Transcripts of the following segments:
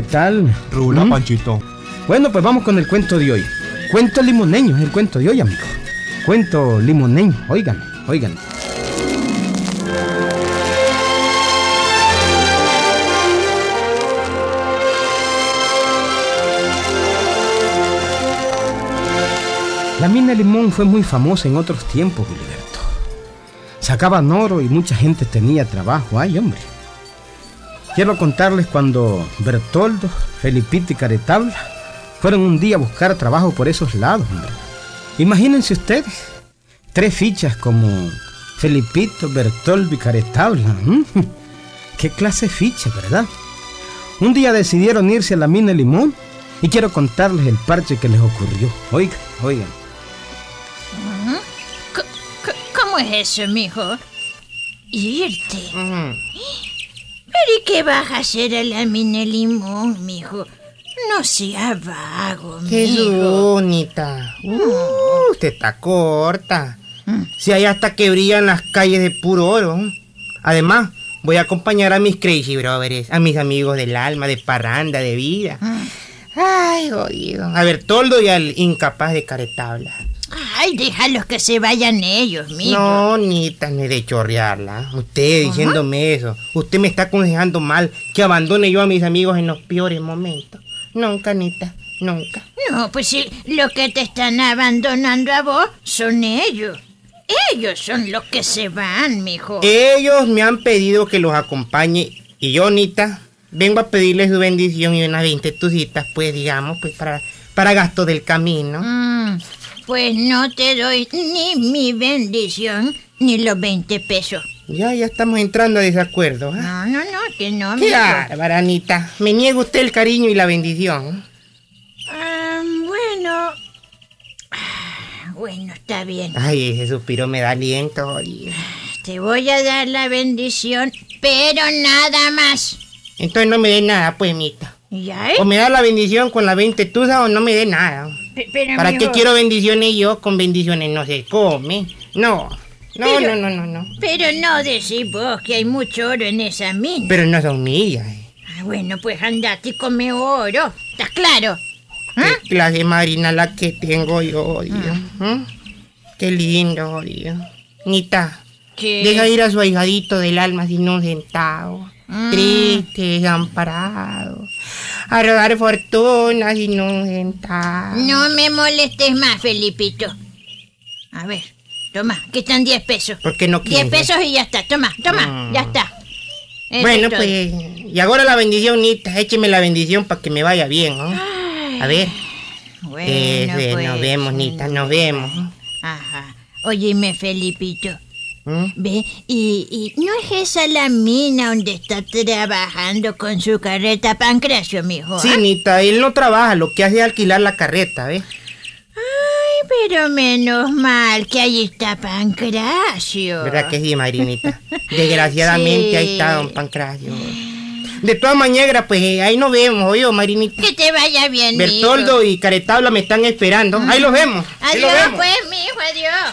tal? Rula, Panchito. Bueno, pues vamos con el cuento de hoy. Cuento limoneño es el cuento de hoy, amigo. Cuento limoneño, oigan. La mina de limón fue muy famosa en otros tiempos, Gilberto. Sacaban oro y mucha gente tenía trabajo. Ay, hombre. Quiero contarles cuando Bertoldo, Felipito y Caretabla fueron un día a buscar trabajo por esos lados, hombre. Imagínense ustedes, 3 fichas como Felipito, Bertoldo y Caretabla. ¿Qué clase de ficha, verdad? Un día decidieron irse a la mina de limón y quiero contarles el parche que les ocurrió. Oigan. ¿Cómo es eso, mijo? Irte. ¿Pero y qué vas a hacer a la mina de limón, mijo? No sea vago, mijo. Jesús, Nita. Usted está corta. Si hay hasta que brillan las calles de puro oro. Además, voy a acompañar a mis Crazy Brothers, a mis amigos del alma, de parranda, de vida. Ay, jodido. A Bertoldo y al incapaz de Caretabla. Ay, déjalos que se vayan ellos, mijo. No, Nita, no es de chorrearla. Usted diciéndome eso. Usted me está aconsejando mal que abandone yo a mis amigos en los peores momentos. Nunca, Nita, nunca. No, pues si los que te están abandonando a vos son ellos. Ellos son los que se van, mijo. Ellos me han pedido que los acompañe y yo, Nita, vengo a pedirles su bendición y unas 20 tucitas, pues, digamos, pues, para gasto del camino. Pues no te doy ni mi bendición ni los 20 pesos. Ya estamos entrando a desacuerdo. No, que no, Qué mijo. bárbara, Anita. Me niega usted el cariño y la bendición. Bueno, está bien. Ay, ese suspiro me da aliento, jodido. Te voy a dar la bendición, pero nada más. Entonces no me dé nada, pues, Mita. ¿Ya, O me da la bendición con la 20 tuzas o no me dé nada. Pero, ¿Para mijo, qué quiero bendiciones yo? Con bendiciones no se come. No. Pero no decís vos que hay mucho oro en esa mina. Pero no son mías. Bueno, pues andate y come oro. ¿Estás claro? Qué clase marina la que tengo yo, jodido. Qué lindo, jodido. Nita, ¿Qué? deja ir a su ahijadito del alma sin un centavo. Triste, desamparado. A rodar fortuna sin un centavo. No me molestes más, Felipito. A ver, toma, aquí están 10 pesos. ¿Por qué no 10 quieres? pesos y ya está, toma, ya está. Eso Bueno, es todo. pues, y ahora la bendición, Nita, écheme la bendición para que me vaya bien, ¿no? A ver. Bueno, pues, nos vemos, Nita, nos vemos. Ajá. Óyeme, Felipito. Ve, y ¿no es esa la mina donde está trabajando con su carreta Pancracio, mijo? Sí, Nita, él no trabaja, lo que hace es alquilar la carreta, ¿ves? Ay, pero menos mal que ahí está Pancracio. ¿Verdad que sí, Marinita? Desgraciadamente Sí. ahí está don Pancracio. De todas maneras, pues ahí nos vemos, oye, Marinita. Que te vaya bien, Bertoldo y Caretabla me están esperando. Ahí los vemos. Ahí los Adiós, vemos. pues, mijo, adiós.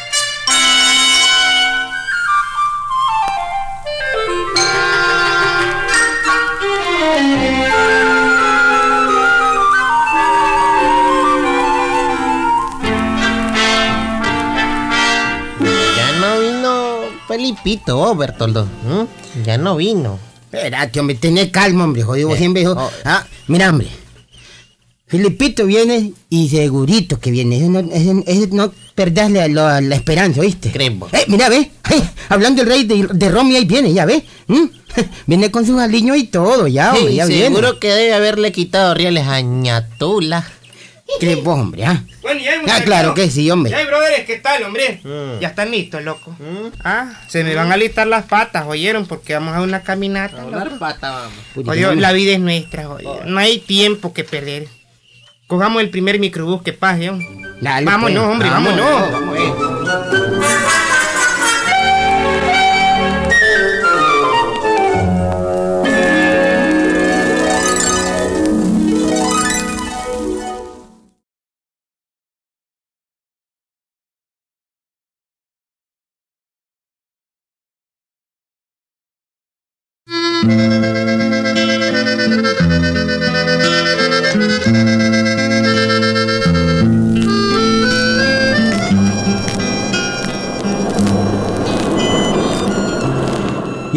Ya no vino Felipito, Bertoldo. Ya no vino. Espérate, hombre, tené calma, hombre, jodido, siempre dijo. oh. Mira, hombre. Felipito viene y segurito que viene. Eso no perdás la esperanza, ¿oíste? Creo. Mira, ve. Hablando el rey de Romy, ahí viene, ya ve. Viene con sus aliños y todo, ya, hombre, ya viene. Seguro que debe haberle quitado rieles a Ñatula. ¿Crees vos, hombre? Bueno, ya hay muchachos. Claro que sí, hombre. Ya hay brothers, ¿qué tal, hombre? Ya están listos, loco. Se me van a listar las patas, ¿oyeron? Porque vamos a una caminata. loco. Pata, vamos. Jodido, la vida es nuestra, jodido. No hay tiempo que perder. Cojamos el primer microbús que pase, ¿no? Dale, Vámonos, pues. hombre, vámonos.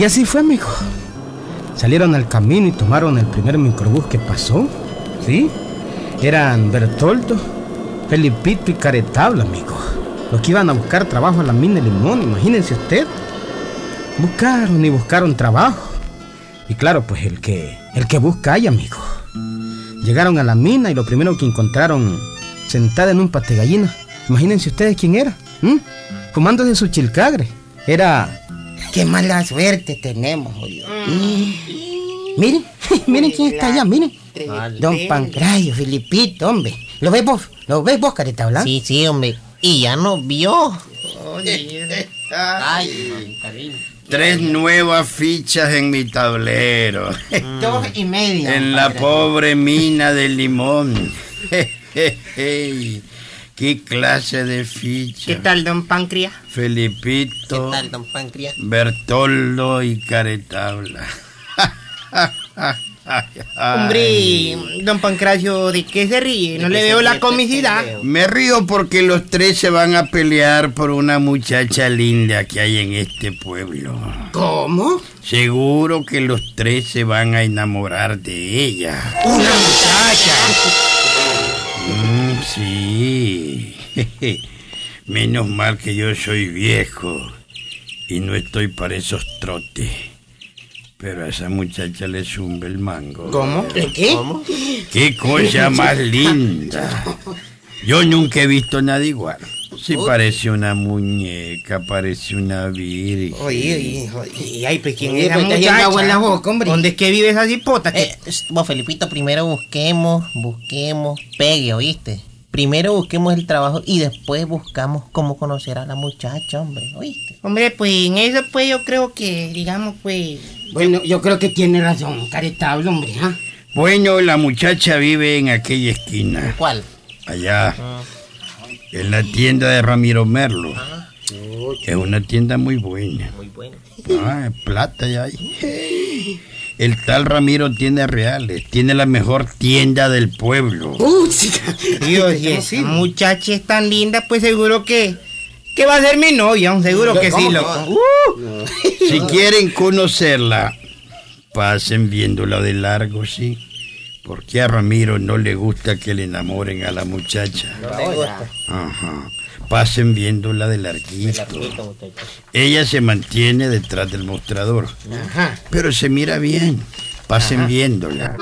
Y así fue, amigo. Salieron al camino y tomaron el primer microbús que pasó. ¿Sí? Eran Bertoldo, Felipito y Caretabla, amigo. Los que iban a buscar trabajo a la mina de Limón, imagínense usted. Buscaron y buscaron trabajo. Y claro, pues el que busca hay, amigo. Llegaron a la mina y lo primero que encontraron sentada en un pate gallina. Imagínense ustedes quién era. Fumándose su chilcagre. Era... Qué mala suerte tenemos, jodido. Miren, miren quién está allá, miren. Don Pancracio, Felipito, hombre. ¿Lo ves vos, Caretabla? Sí, hombre. Y ya nos vio. Ay, cariño. 3 nuevas fichas en mi tablero. 2:30. En la pobre mina del Limón. ¿Qué clase de ficha? ¿Qué tal, don Pancria? Felipito. ¿Qué tal, don Pancria? Bertoldo y Caretabla. Hombre, don Pancracio, ¿de qué se ríe? No le veo la comicidad. Me río porque los 3 se van a pelear por una muchacha linda que hay en este pueblo. ¿Cómo? Seguro que los 3 se van a enamorar de ella. ¡Una muchacha! Sí. Menos mal que yo soy viejo y no estoy para esos trotes. Pero a esa muchacha le zumba el mango. ¿Cómo? ¿Qué? ¿Cómo? ¡Qué cosa más linda! Yo nunca he visto nada igual. Sí, parece una muñeca, parece una virgen. Oye, ay, pues ¿quién es Oye, esa pues, te has muchacha? agua en la boca, hombre. ¿Dónde es que vive esa cipota? Vos, Felipito, primero busquemos, pegue, ¿oíste? Primero busquemos el trabajo y después buscamos cómo conocer a la muchacha, hombre, ¿oíste? Hombre, pues en eso pues yo creo que, digamos, pues... Bueno, yo creo que tiene razón, Caretabla, hombre, ¿ah? Bueno, la muchacha vive en aquella esquina. ¿Cuál? Allá. En la tienda de Ramiro Merlo. Es una tienda muy buena. Muy bueno. Plata ya hay. El tal Ramiro tiene reales. Tiene la mejor tienda del pueblo. Dios, y esa muchacha es tan linda, pues seguro que va a ser mi novia, seguro que sí, loco. Si quieren conocerla, pasen viéndola de largo, sí. Porque a Ramiro no le gusta que le enamoren a la muchacha. Ajá. Pasen viéndola de larguito. Ella se mantiene detrás del mostrador. Ajá. Pero se mira bien. Pasen viéndola.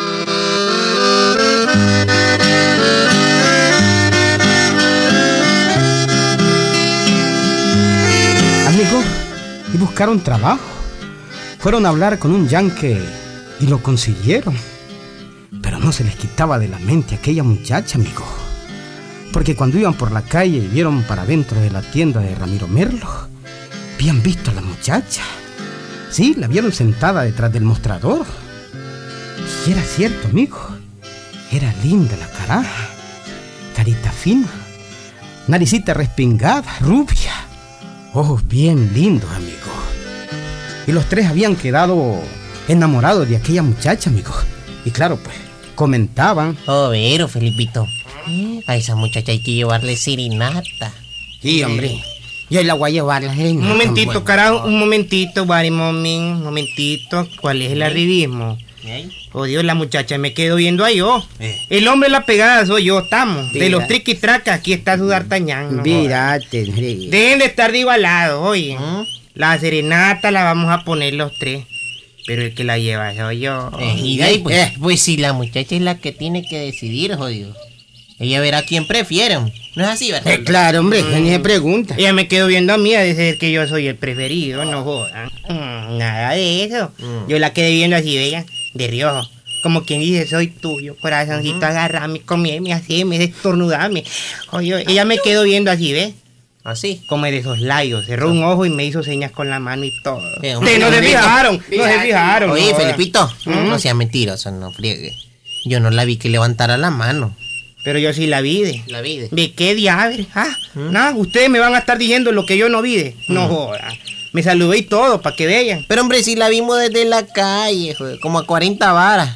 Amigo, y buscaron trabajo. Fueron a hablar con un yanque y lo consiguieron. Pero no se les quitaba de la mente aquella muchacha, amigo. Porque cuando iban por la calle y vieron para dentro de la tienda de Ramiro Merlo, habían visto a la muchacha. Sí, la vieron sentada detrás del mostrador. Y era cierto, amigo. Era linda la caraja. Carita fina. Naricita respingada, rubia. Ojos bien lindos, amigo. Y los 3 habían quedado enamorados de aquella muchacha, amigo. Y claro, pues, comentaban. Pero, Felipito, a esa muchacha hay que llevarle serenata. Sí, hombre. Yo la voy a llevar la gente. Un momentito, carajo, un momentito, Barry Momin, un momentito. ¿Cuál es el arribismo? Oh Dios, la muchacha me quedo viendo a yo. El hombre de la pegada soy yo, estamos. De los triquitracas, aquí está su d'Artagnan. No Mírate, dejen de estar de igualado, oye. La serenata la vamos a poner los 3. Pero el que la lleva soy yo. Y de ahí, pues si la muchacha es la que tiene que decidir, jodido. Ella verá quién prefieren. ¿No es así, verdad? Claro, hombre, ni se pregunta. Ella me quedó viendo a mí a decir que yo soy el preferido, no jodan. Nada de eso. Yo la quedé viendo así, vean, de riojo. Como quien dice, soy tuyo, corazoncito, agarrame, comíme, así, me estornudame. Oye, ella me quedó viendo así, ¿ves? Así. Como de esos layos, cerró un ojo y me hizo señas con la mano y todo. Hombre, No se fijaron, no se fijaron. Oye, no, Felipito, no seas mentiroso, no friegue. Yo no la vi que levantara la mano. Pero yo sí la vi de. La vi de. ¿De qué diablos? Nada, ustedes me van a estar diciendo lo que yo no vi de. No jodan. Me saludé y todo, para que vean. Pero hombre, si la vimos desde la calle, joder, como a 40 varas.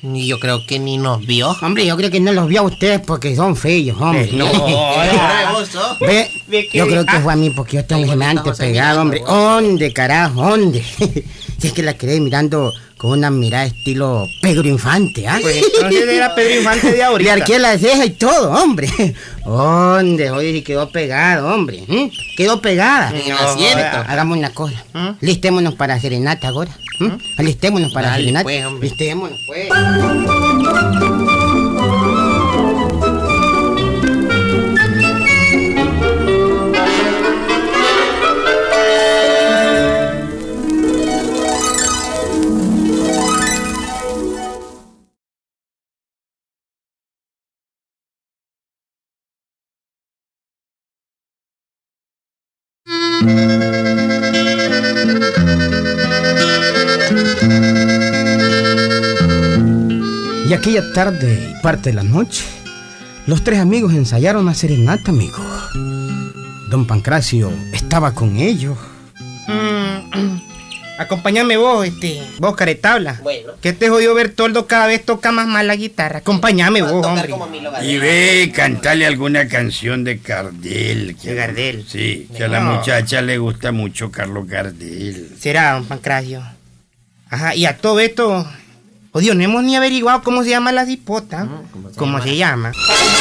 Y yo creo que ni nos vio. Hombre, yo creo que no los vio a ustedes porque son feos, hombre. No, Ve, ¿De qué? yo creo que fue a mí porque yo tengo semejante estamos pegado, hombre. mirando, ¿Dónde, carajo? ¿Dónde? Si es que la quedé mirando con una mirada estilo Pedro Infante, ¿ah? Pues entonces era Pedro Infante de Le ahorita. arqué la ceja y todo, hombre. ¿Dónde? Oye, si quedó pegado, hombre. Quedó pegada. En el asiento. Hagamos una cosa. ¿Mm? Listémonos para serenata ahora. Alistémonos para Dale, serenata. pues, hombre. Listémonos, pues. Y aquella tarde y parte de la noche, los tres amigos ensayaron la serenata, amigo. Don Pancracio estaba con ellos. Acompáñame vos, vos caretabla. Bueno. Que este jodido Bertoldo cada vez toca más mal la guitarra. Acompáñame Va a vos, tocar hombre. como Milo Y Gardel. ve, cantale alguna canción de Gardel. De Gardel. Sí, que a la No. muchacha le gusta mucho Carlos Gardel. Será, don Pancracio. Ajá, y a todo esto, odio, no hemos ni averiguado cómo se llama la cipota. ¿Cómo se llama?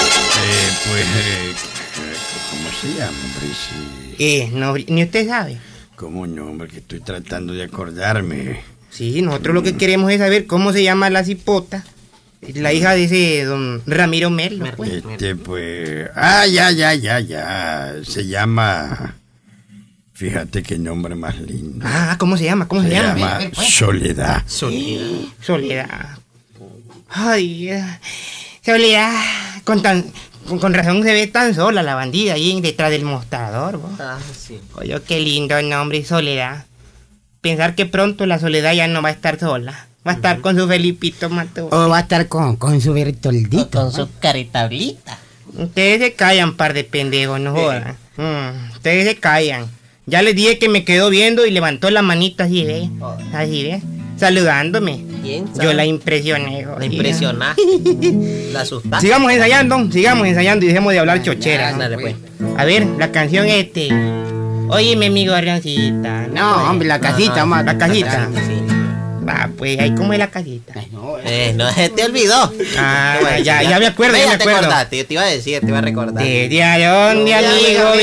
¿Cómo se llama, hombre? Sí. No, ni usted sabe. ¿Cómo no, hombre? Que estoy tratando de acordarme. Sí, nosotros lo que queremos es saber cómo se llama la cipota. La hija de ese don Ramiro Merlo, pues. Pues... Ah, ya. Se llama... Fíjate qué nombre más lindo. Ah, ¿cómo se llama? ¿Cómo se llama? Soledad. Soledad. Ay, Soledad. Con razón se ve tan sola la bandida ahí detrás del mostrador, vos. Ah, sí. Oye, qué lindo nombre, Soledad. Pensar que pronto la Soledad ya no va a estar sola. Va a estar con su Felipito Mateo. O va a estar con su Bertoldito. Con su caritablita. Ustedes se callan, par de pendejos, no jodan. Ustedes se callan. Ya les dije que me quedó viendo y levantó la manita así, ¿ve? Así, ¿ve? Saludándome. ¿Quién Yo sabe? la impresioné. La jodida. impresionaste. La asustaste. Sigamos ensayando y dejemos de hablar chochera. Dale, pues. A ver, la canción Oye, mi amigo Arriancita. No, hombre, la casita, no, más. La casita. Sí. Va, pues, ahí cómo es la casita. No se te olvidó. Ah, Te voy a decir, ya me acuerdo, ya me te acuerdo. acordaste, yo te iba a decir, te iba a recordar. Desde a donde amigo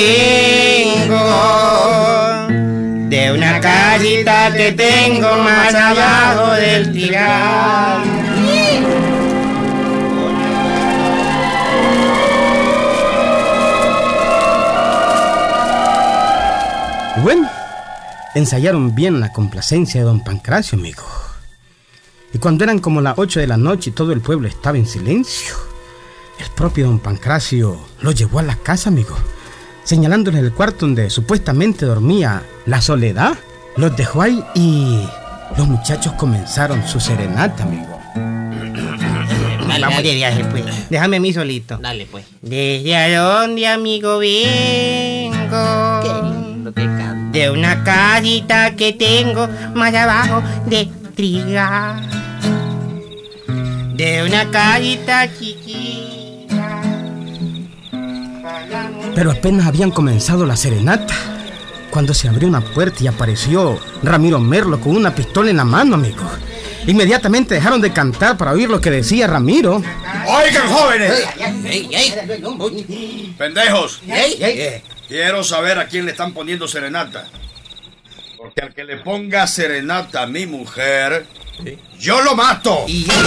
vengo, de una casita que tengo más abajo del tirar. Y bueno, ensayaron bien la complacencia de don Pancracio, amigo. Y cuando eran como las 8 de la noche y todo el pueblo estaba en silencio, el propio don Pancracio lo llevó a la casa, amigo, señalándole el cuarto donde supuestamente dormía la Soledad. Los dejó ahí y los muchachos comenzaron su serenata, amigo. Vamos de viaje, pues. Déjame a mí solito. Dale, pues. Desde a donde amigo vengo, Qué lindo que canta. de una casita que tengo más abajo de trigar, de una casita chiquita. Pero apenas habían comenzado la serenata cuando se abrió una puerta y apareció Ramiro Merlo con una pistola en la mano, amigo. Inmediatamente dejaron de cantar para oír lo que decía Ramiro. Oigan, jóvenes, ¡Ey, ey! pendejos, ¡Ey! quiero saber a quién le están poniendo serenata. Porque al que le ponga serenata a mi mujer, yo lo mato.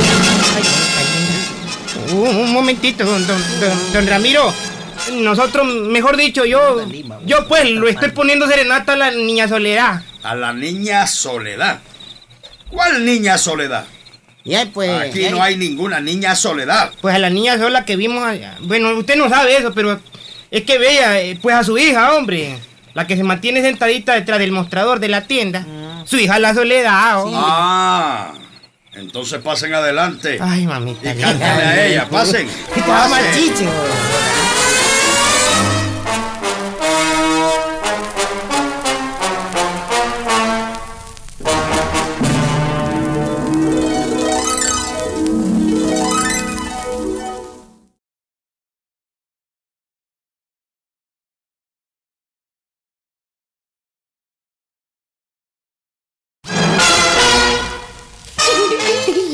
Un momentito, don Ramiro. Nosotros, mejor dicho, yo pues lo estoy poniendo serenata a la niña Soledad. A la niña Soledad. ¿Cuál niña Soledad? Ya, pues. Aquí no hay ninguna niña Soledad. Pues a la niña sola que vimos allá. Bueno, usted no sabe eso, pero es que vea, pues a su hija, hombre. La que se mantiene sentadita detrás del mostrador de la tienda. Su hija la Soledad, hombre. Ah, entonces pasen adelante. Ay, mamita. Y cántale a ella, pasen. Te va pasen. machiche.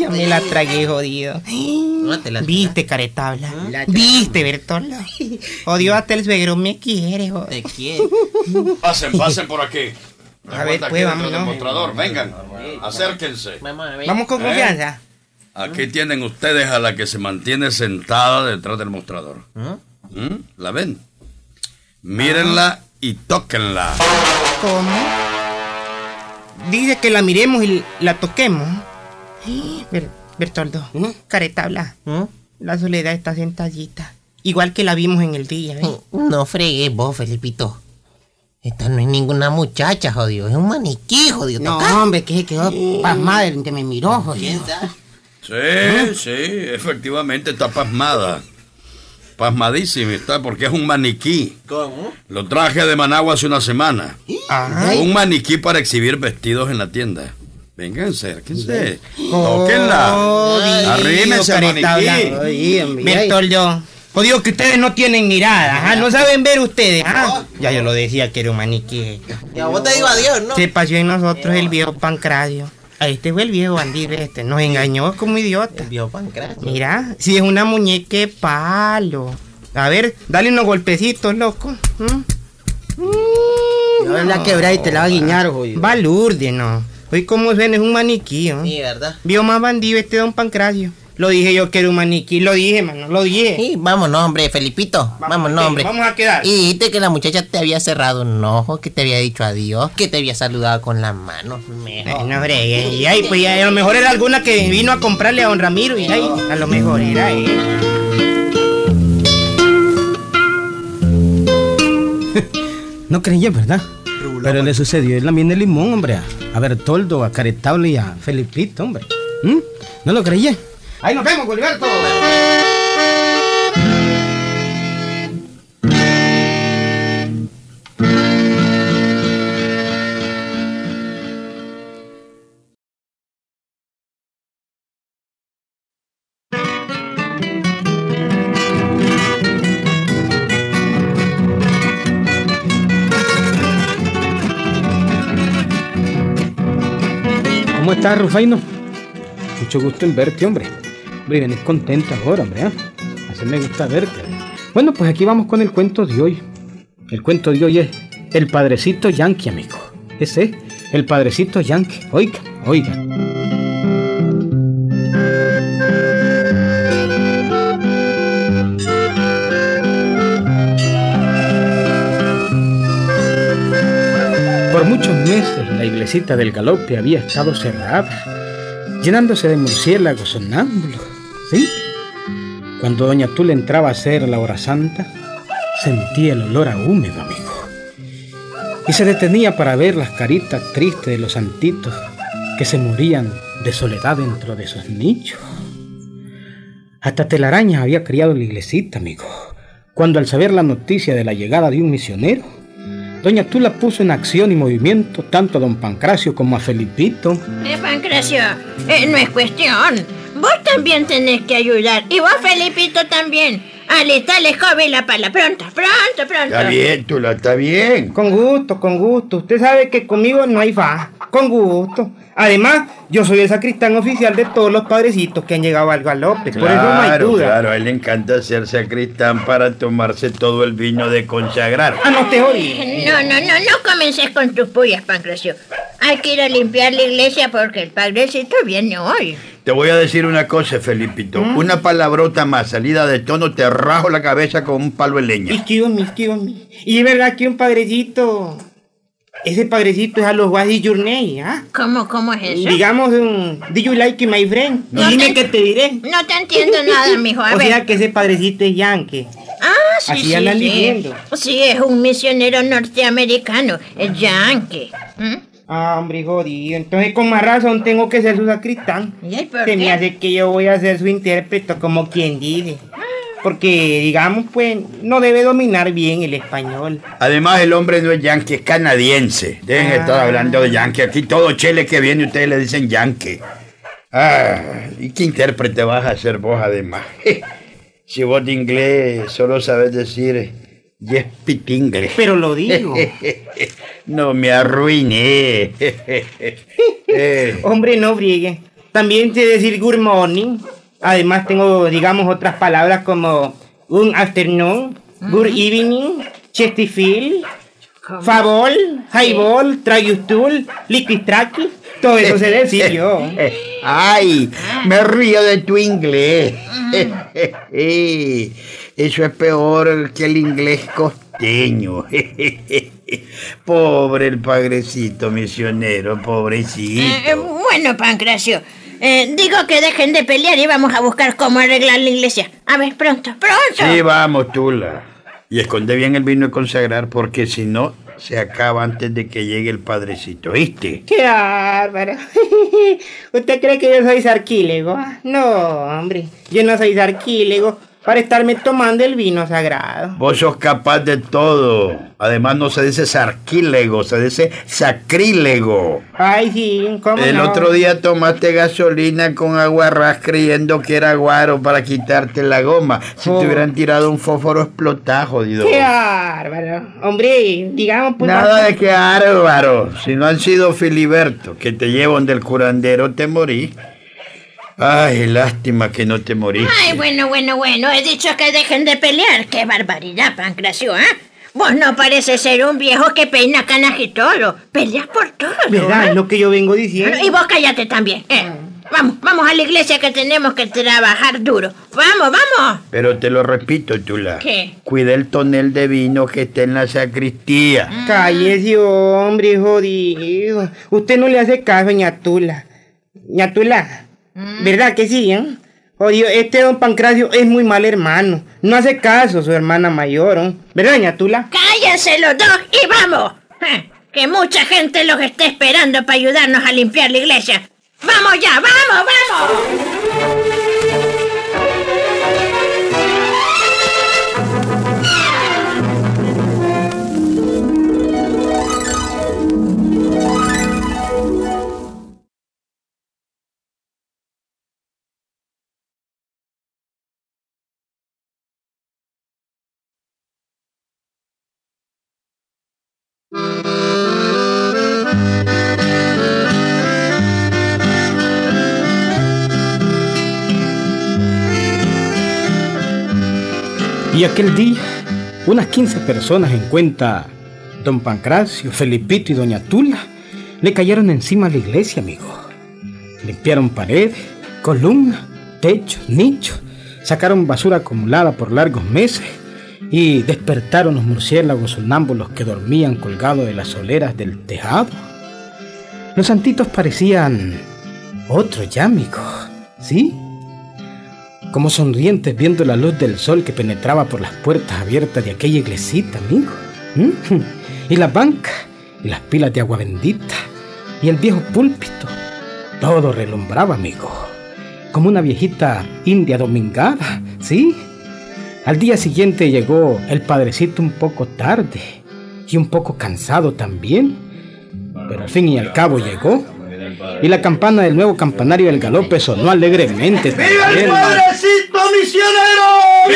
ya me la tragué, jodido. No te la ¿Viste, caretabla? ¿Viste, Bertoldo? Odio, hasta el suegro me quiere, joder. Te quiero. Pasen por aquí. A ver, pues, vamos. vámonos. Mostrador, vengan, acérquense. Vamos a ver. Vamos con confianza. Aquí tienen ustedes a la que se mantiene sentada detrás del mostrador. ¿La ven? Mírenla y tóquenla. ¿Cómo? Dice que la miremos y la toquemos. Bertoldo, caretabla. La Soledad está sentadita. Igual que la vimos en el día, ¿ves? No fregues vos, Felipito. Esta no es ninguna muchacha, jodido. Es un maniquí, jodido. No, Toca. hombre, que se quedó pasmada de que me miró, jodido. Sí, efectivamente está pasmada. Pasmadísima está porque es un maniquí. ¿Cómo? Lo traje de Managua hace una semana. Un maniquí para exhibir vestidos en la tienda. Vengan, acérquense. Tóquenla. Arrímense al maniquí. Bertoldo. Jodido que ustedes no tienen mirada, no saben ver ustedes. Ya yo lo decía que era un maniquí. Ya vos te digo adiós, ¿no? Se pasó en nosotros el viejo Pancracio. Este fue el viejo bandido nos engañó como idiota. El viejo Pancracio. Mira, si es una muñeca de palo. A ver, dale unos golpecitos, loco. Ahora la quebra y te la va a guiñar, jodido. Balurde, no. Hoy como suena es un maniquí, ¿no? Sí, ¿verdad? Vio más bandido este don Pancracio. Lo dije yo que era un maniquí, lo dije, mano, lo dije. Sí, vámonos, hombre, Felipito. Vámonos, hombre. Vamos a quedar. Y dijiste que la muchacha te había cerrado un ojo, que te había dicho adiós, que te había saludado con las manos. No fregues. Y ahí, pues ya, a lo mejor era alguna que vino a comprarle a don Ramiro y ahí, a lo mejor era él. No creía, ¿verdad? Pero le sucedió en la miel de limón, hombre. A Bertoldo, a Caretable y a Felipito, hombre. ¿No lo creía? Ahí nos vemos, Gilberto. ¿Cómo estás, Rufaino? Mucho gusto en verte, hombre. Hombre, venís contento ahora, hombre, Así me gusta verte. Bueno, pues aquí vamos con el cuento de hoy. El cuento de hoy es El Padrecito Yankee, amigo. Ese es El Padrecito Yankee. Oiga, oiga. Por muchos meses la iglesita del Galope había estado cerrada, llenándose de murciélagos sonámbulos, ¿sí? Cuando doña Tula entraba a hacer la hora santa, sentía el olor a húmedo, amigo. Y se detenía para ver las caritas tristes de los santitos que se morían de soledad dentro de sus nichos. Hasta telarañas había criado la iglesita, amigo, cuando al saber la noticia de la llegada de un misionero, doña Tula puso en acción y movimiento tanto a don Pancracio como a Felipito. Pancracio, no es cuestión. Vos también tenés que ayudar. Y vos, Felipito, también. Alistarle joven y la pala. Pronto. Está bien, Tula, está bien. Con gusto, con gusto. Usted sabe que conmigo no hay fa. Con gusto. Además, yo soy el sacristán oficial de todos los padrecitos que han llegado al Galope. Por eso no hay duda. Claro, a él le encanta ser sacristán para tomarse todo el vino de consagrar. No te jodí. No comences con tus pullas, Pancracio. Hay que ir a limpiar la iglesia porque el padrecito viene hoy. Te voy a decir una cosa, Felipito. Una palabrota más salida de tono te rajo la cabeza con un palo de leña. Excuse me. Y es verdad que un padrecito... Ese padrecito es a los What is your name, ¿Cómo es eso? Digamos, do you like my friend? Dime que te diré. No te entiendo nada, mijo. A o ver. sea que ese padrecito es Yankee. Sí, así andan diciendo. Sí, es un misionero norteamericano, es Yankee. Hombre, jodido. Entonces, con más razón tengo que ser su sacristán. ¿Y por Se me qué? hace que yo voy a ser su intérprete, como quien dice. Porque, digamos, pues, no debe dominar bien el español. Además, el hombre no es yankee, es canadiense. Dejen de estar hablando de yankee. Aquí todo chele que viene, ustedes le dicen yankee. ¿Y qué intérprete vas a hacer vos, además? Si vos de inglés solo sabes decir yes, speak English. Pero lo digo. No me arruiné. Hombre, no friegue. También sé decir good morning. Además tengo, digamos, otras palabras como good afternoon, good evening, Chesterfield, favor, highball, tragustool, liquid tracky. Todo eso sé decir yo. Ay, me río de tu inglés. Eso es peor que el inglés costeño. Pobre el padrecito misionero, pobrecito. Bueno, Pancracio, digo que dejen de pelear y vamos a buscar cómo arreglar la iglesia. A ver, pronto. Sí, vamos, Tula. Y esconde bien el vino de consagrar, porque si no, se acaba antes de que llegue el padrecito, ¿viste? ¡Qué bárbaro! ¿Usted cree que yo soy sarquílego? No, hombre, yo no soy sarquílego para estarme tomando el vino sagrado. Vos sos capaz de todo. Además no se dice sarquílego, se dice sacrílego. Ay, sí, ¿cómo El no? otro día tomaste gasolina con aguarrás creyendo que era guaro para quitarte la goma. Si te hubieran tirado un fósforo explotado, jodido. ¡Qué bárbaro! Hombre, digamos... pues, Nada de que bárbaro. Si no han sido Filiberto, que te llevan del curandero, te morí. Ay, lástima que no te moriste. Ay, bueno. He dicho que dejen de pelear. ¡Qué barbaridad, Pancracio, ¿eh? Vos no pareces ser un viejo que peina canas y todo. Peleas por todo, ¿verdad? ¿eh? Es lo que yo vengo diciendo. Y vos cállate también, Vamos a la iglesia que tenemos que trabajar duro. Vamos. Pero te lo repito, Tula. ¿Qué? Cuida el tonel de vino que está en la sacristía. Cállese, hombre, jodido. Usted no le hace caso a Ñatula. Ñatula, ¿verdad que sí, Jodido, este don Pancracio es muy mal hermano. No hace caso a su hermana mayor, ¿verdad, Ñatula? ¡Cállense los dos y vamos! Que mucha gente los está esperando para ayudarnos a limpiar la iglesia. ¡Vamos ya! ¡Vamos! Y aquel día, unas 15 personas en cuenta don Pancracio, Felipito y doña Tula le cayeron encima a la iglesia, amigo. Limpiaron paredes, columnas, techos, nichos, sacaron basura acumulada por largos meses y despertaron los murciélagos sonámbulos que dormían colgados de las soleras del tejado. Los santitos parecían otros ya, amigo, ¿sí? Como sonrientes viendo la luz del sol que penetraba por las puertas abiertas de aquella iglesita, amigo. Y las bancas, y las pilas de agua bendita, y el viejo púlpito. Todo relumbraba, amigo, como una viejita india domingada, ¿sí? Al día siguiente llegó el padrecito un poco tarde, y un poco cansado también, pero al fin y al cabo llegó. Y la campana del nuevo campanario del Galope sonó alegremente. ¡Viva el padrecito misionero!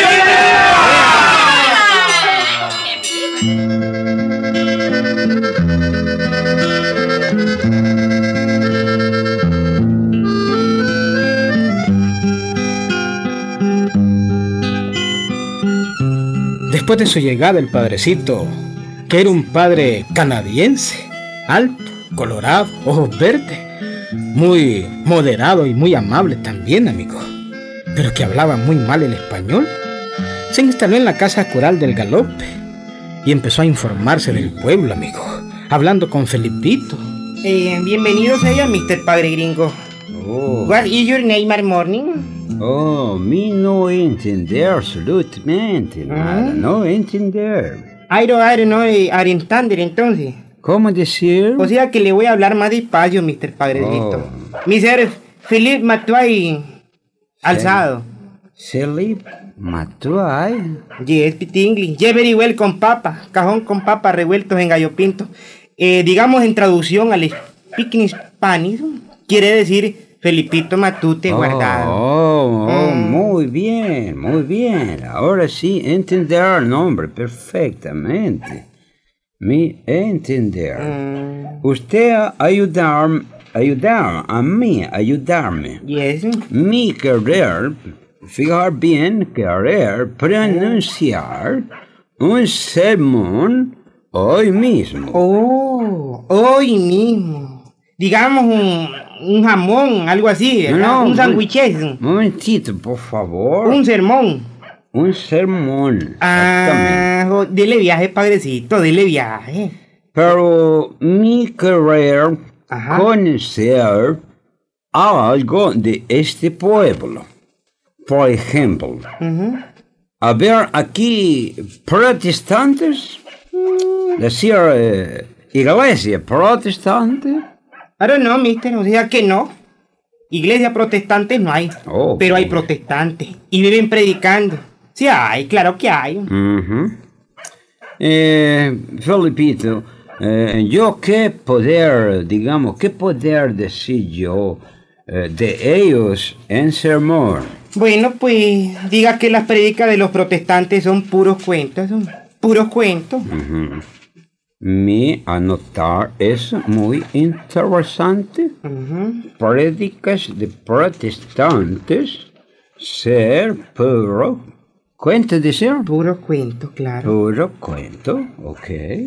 Después de su llegada, el padrecito, que era un padre canadiense, alto, colorado, ojos verdes, muy moderado y muy amable también, amigo, pero que hablaba muy mal el español, se instaló en la casa cural del Galope y empezó a informarse del pueblo, amigo, hablando con Felipito. Bienvenidos allá, Mr. Padre Gringo. Oh. What is your name, our morning? Oh, me no entender absolutamente nada, no entender. I don't know, entender entonces. ¿Cómo decir? O sea que le voy a hablar más despacio, Mr. Padrecito. Mr. Philip Matuay Alzado. Philip Matuay. Yes, English. Yeah, very well con papa. Cajón con papa revueltos en gallo pinto. Digamos en traducción al speaking Spanish, quiere decir Felipito Matute guardado. Muy bien, muy bien. Ahora sí entender el nombre perfectamente. Me entender. Usted ayudarme ayudar a mí, ayudarme. Yes. Mi querer, fijar bien, querer pronunciar un sermón hoy mismo. Oh, hoy mismo. Digamos un jamón, algo así, ¿verdad? No, un sándwich. Momentito, por favor. Un sermón. Un sermón. Exactamente. Dele viaje, padrecito, dele viaje. Pero mi querer Ajá. conocer algo de este pueblo. Por ejemplo, a ver, aquí protestantes, decir iglesia protestante. I don't know, mister, o sea que no. Iglesia protestantes no hay, Oh, pero hay oh. protestantes y viven predicando. Sí hay, claro que hay. Ujú. Felipito, yo qué poder, digamos, qué poder decir yo de ellos en sermón. Bueno, pues diga que las predicas de los protestantes son puros cuentos, Ujú. Mi anotar es muy interesante. Prédicas de protestantes ser puro cuento de ser. Puros cuentos, claro. Puro cuento, ok.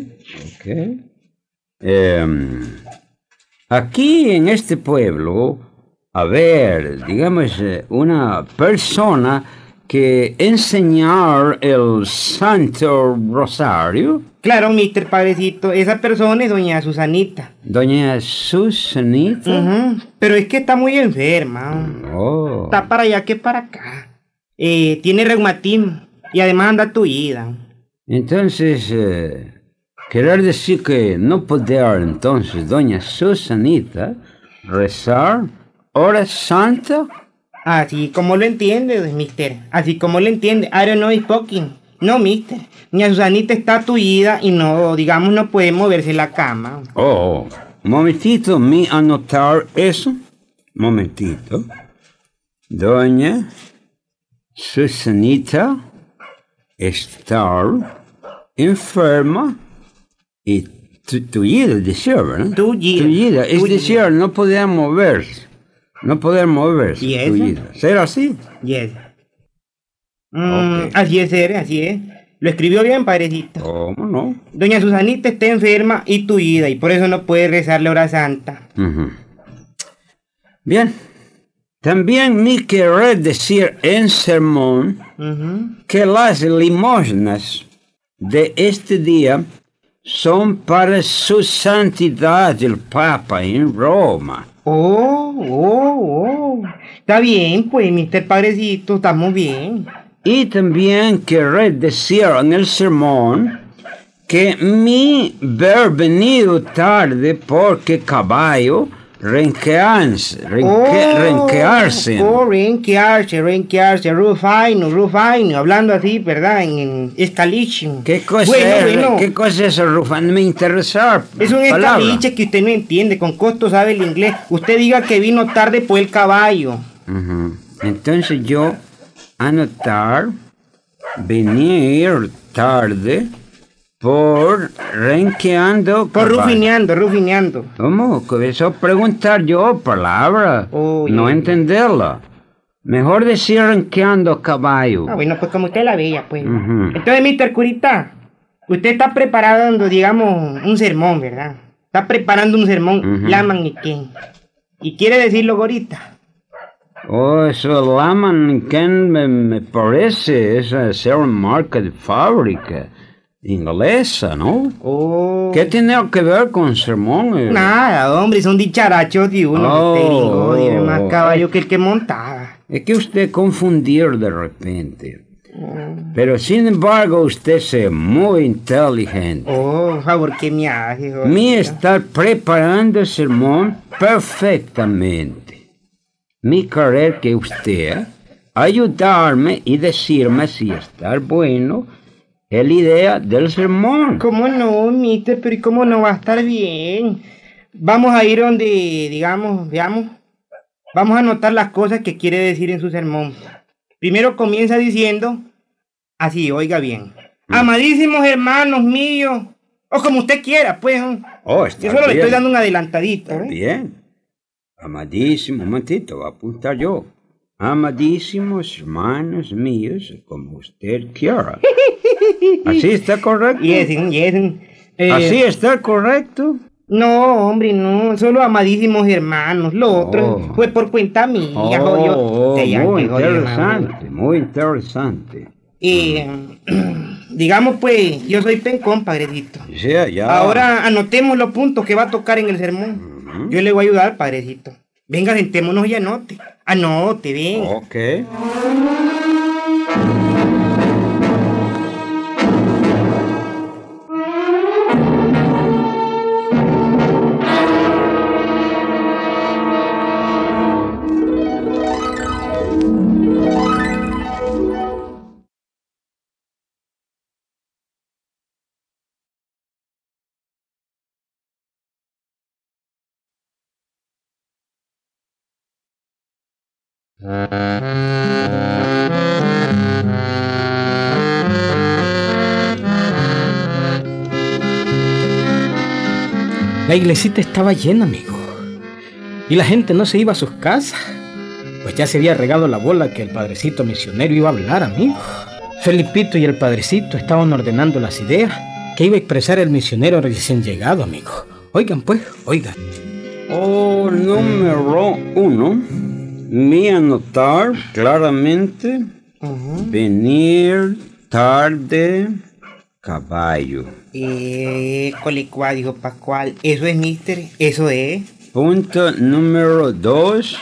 Aquí en este pueblo, a ver, digamos, una persona que enseñar el Santo Rosario. Claro, mister padrecito, esa persona es doña Susanita. Doña Susanita. Pero es que está muy enferma. Oh. Está para allá que para acá. Tiene reumatismo y además anda tullida. Entonces, querer decir que no poder entonces doña Susanita rezar hora santa. Así como lo entiende, mister. Así como lo entiende. I don't know speaking. No, mister. Doña Susanita está tullida y no, digamos, no puede moverse la cama. Oh, momentito, me anotar eso. Momentito. Doña Susanita está enferma y tullida, decir, ¿verdad? Tullida, es decir, no podía moverse. No poder moverse. ¿Y eso? Tullida. ¿Será así? Yes. Ok. Así es, ser, así es. Lo escribió bien, padrecito. ¿Cómo no? Doña Susanita está enferma y tullida y por eso no puede rezar la hora santa. Ujú. Bien. También me querer decir en sermón que las limosnas de este día son para su santidad el Papa en Roma. Está bien, pues, mister padrecito, estamos bien. Y también querer decir en el sermón que mi ver venido tarde porque caballo renquearse. Renquearse, rufaino, hablando así, ¿verdad? En escaliche. ¿Qué cosa es el rufano? Me interesa. Es un escaliche que usted no entiende, con costo sabe el inglés. Usted diga que vino tarde por el caballo. Entonces yo anotar venir tarde por renqueando. Por rufineando. ¿Cómo? Eso preguntar yo palabra, no entenderla. Mejor decir renqueando caballo. Bueno, pues como usted la veía, pues. Entonces, mister Curita, usted está preparando, digamos, un sermón, ¿verdad? Está preparando un sermón, Laman y Ken. ¿Y quiere decirlo ahorita? Oh, eso Laman y Ken me parece, esa ser marca de fábrica inglesa, ¿no? ¿Qué tiene que ver con sermón? Nada, hombre, son dicharachos de uno. Tiene más caballo que el que montaba. Es que usted confundir de repente. Pero sin embargo, usted es muy inteligente. Por favor, ¿qué me hace? Me está preparando el sermón perfectamente. Mi querer que usted ayudarme y decirme si está bueno es la idea del sermón. ¿Cómo no, mister? Pero ¿y cómo no va a estar bien? Vamos a ir donde, digamos, veamos. Vamos a anotar las cosas que quiere decir en su sermón. Primero comienza diciendo, así, oiga bien. Amadísimos hermanos míos, o como usted quiera, pues. Yo solo le estoy dando un adelantadito. Bien. Amadísimo, un momentito, voy a apuntar yo. Amadísimos hermanos míos, como usted quiera. ¿Así está correcto? Yes. ¿Así está correcto? No, hombre, no. Solo amadísimos hermanos. Lo otro fue por cuenta mía, jodió. Muy interesante, muy interesante. Digamos, pues, yo soy pencón, padrecito. Sí, ya. Ahora anotemos los puntos que va a tocar en el sermón. Yo le voy a ayudar, padrecito. Venga, sentémonos y anote. Anote, venga. Ok. La iglesita estaba llena, amigo. Y la gente no se iba a sus casas, pues ya se había regado la bola que el padrecito misionero iba a hablar, amigo. Felipito y el padrecito estaban ordenando las ideas que iba a expresar el misionero recién llegado, amigo. Oigan pues, oigan. Número 1. Mi anotar claramente. Venir tarde, caballo. Colicua, dijo Pascual. Eso es, mister. Eso es. Punto número 2.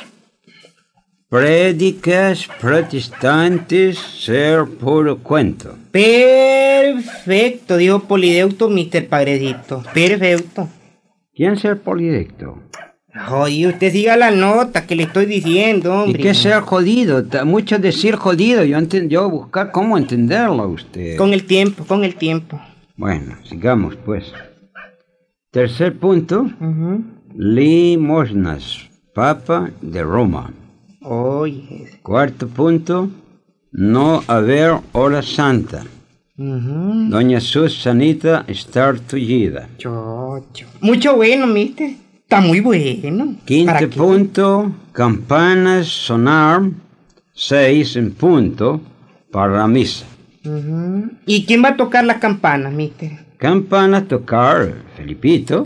Prédicas protestantes ser puro cuento. Perfecto, dijo Polideuto, mister Padrecito. Perfecto. ¿Quién ser polidecto? Oye, usted siga la nota que le estoy diciendo, hombre. ¿Y qué ser jodido? Mucho decir jodido. Yo buscar cómo entenderlo a usted. Con el tiempo. Bueno, sigamos pues. Tercer punto. Limosnas. Papa de Roma. Oye. Cuarto punto. No haber hora santa. Doña Susanita estar tullida. Chocho. Mucho bueno, mister. Está muy bueno. Quinto punto. Campanas sonar 6 en punto para la misa. ¿Y quién va a tocar las campanas, mister? Campanas tocar, Felipito.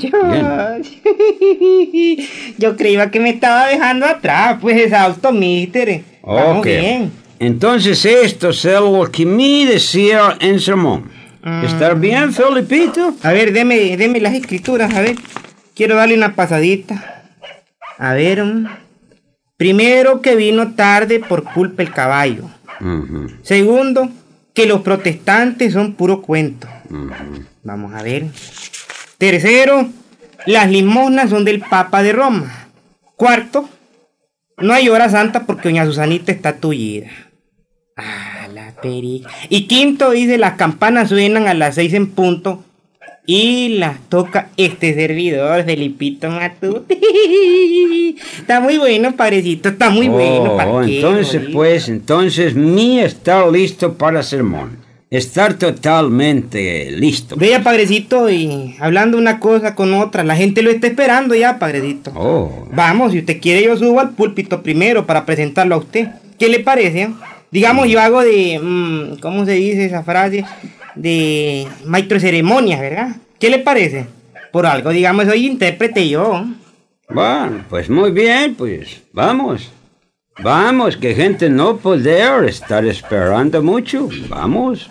Yo creía que me estaba dejando atrás, pues exhausto, mister. Vamos bien. Entonces esto es lo que me decía en sermón. ¿Está bien, Felipito? A ver, deme las escrituras, a ver. Quiero darle una pasadita. A ver. Primero, que vino tarde por culpa el caballo. Segundo, que los protestantes son puro cuento. Vamos a ver. Tercero, las limosnas son del Papa de Roma. Cuarto, no hay hora santa porque doña Susanita está tullida. Ah, la perica. Y quinto, dice, las campanas suenan a las 6 en punto y las toca este servidor, Felipito Matute. Está muy bueno, padrecito, está muy bueno. Entonces mi estar listo para sermón. Estar totalmente listo. Vea, padrecito, y hablando una cosa con otra, la gente lo está esperando ya, padrecito. Vamos, si usted quiere, yo subo al púlpito primero para presentarlo a usted. ¿Qué le parece? Digamos, yo hago de, ¿cómo se dice esa frase? De maestro de ceremonias, ¿verdad? ¿Qué le parece? Por algo, digamos, soy intérprete yo. Bueno, pues muy bien, pues vamos. Vamos, que gente no poder estar esperando mucho. Vamos.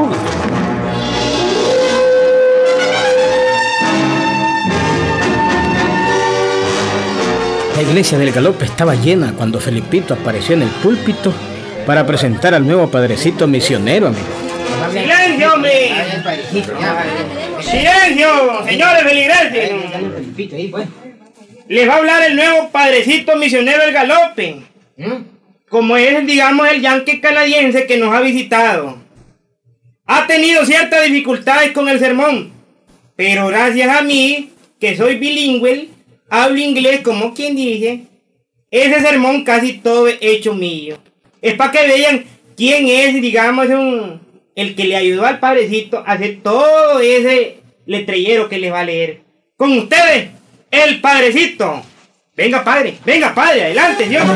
La iglesia del Galope estaba llena cuando Felipito apareció en el púlpito para presentar al nuevo padrecito misionero, amigo. ¡Silencio, hombre! ¡Silencio, señores feligreses! Les va a hablar el nuevo padrecito misionero del Galope. Como es, digamos, el yanqui canadiense que nos ha visitado. Ha tenido ciertas dificultades con el sermón, pero gracias a mí, que soy bilingüe, hablo inglés como quien dice, ese sermón casi todo es hecho mío. Es para que vean quién es, digamos, el que le ayudó al padrecito a hacer todo ese letrillero que les va a leer. Con ustedes, el padrecito. Venga, padre, adelante, Dios.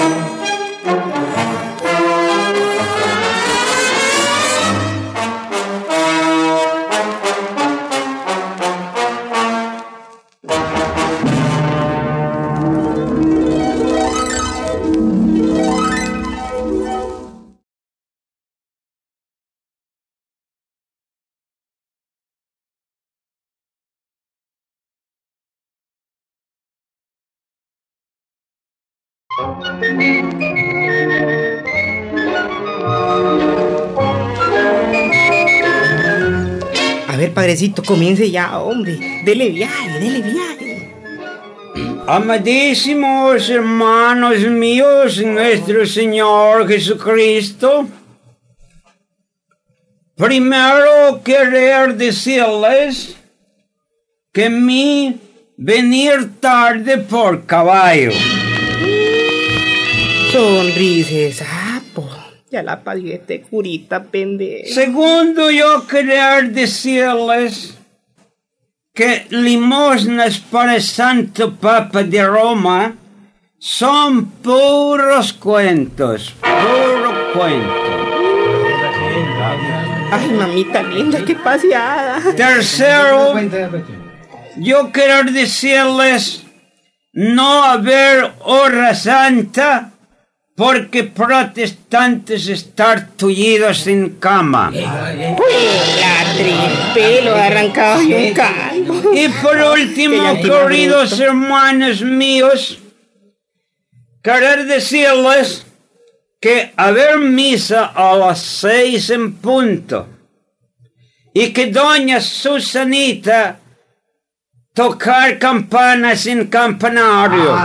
A ver, padrecito, comience ya, hombre. Dele viaje. Amadísimos hermanos míos, nuestro Señor Jesucristo, primero querer decirles que mi venir tarde por caballo. Sonríe, sapo. Ya la parió este curita, pendejo. Segundo, yo querer decirles que limosnas para Santo Papa de Roma son puros cuentos, puro cuento. Ay, mamita linda, qué paseada. Tercero, yo quiero decirles no haber hora santa porque protestantes están tullidos en cama. Uy, la pelo arrancado y un calvo. Y por último, queridos hermanos míos, quiero decirles que haber misa a las 6 en punto y que doña Susanita tocar campanas en campanario.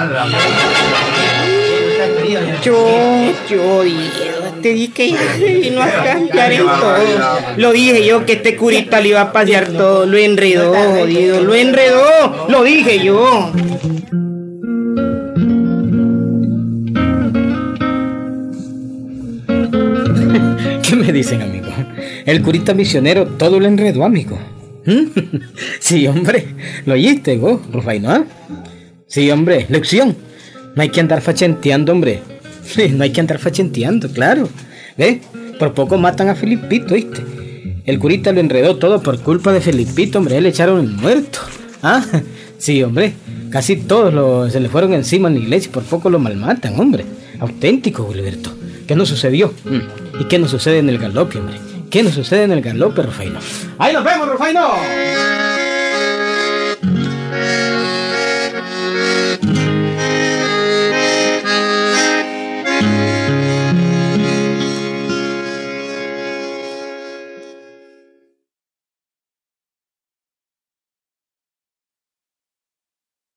Yo te dije que vino a cambiar en todo. Lo dije yo que este curita le iba a pasear todo. Lo enredó, jodido, lo enredó. Lo dije yo. ¿Qué me dicen, amigo? El curita misionero todo lo enredó, amigo. Sí, hombre. ¿Lo oíste vos, Rufaino? ¿Ah? Sí, hombre. Lección. No hay que andar fachenteando, hombre. No hay que andar fachenteando, claro. ¿Ves? Por poco matan a Felipito, ¿viste? El curita lo enredó todo por culpa de Felipito, hombre. Le echaron el muerto. ¿Ah? Sí, hombre. Casi todos se le fueron encima en la iglesia y por poco lo malmatan, hombre. Auténtico, Gilberto. ¿Qué nos sucedió? ¿Y qué nos sucede en el galope, hombre? ¿Qué nos sucede en el galope, Rufaino? ¡Ahí nos vemos, Rufaino!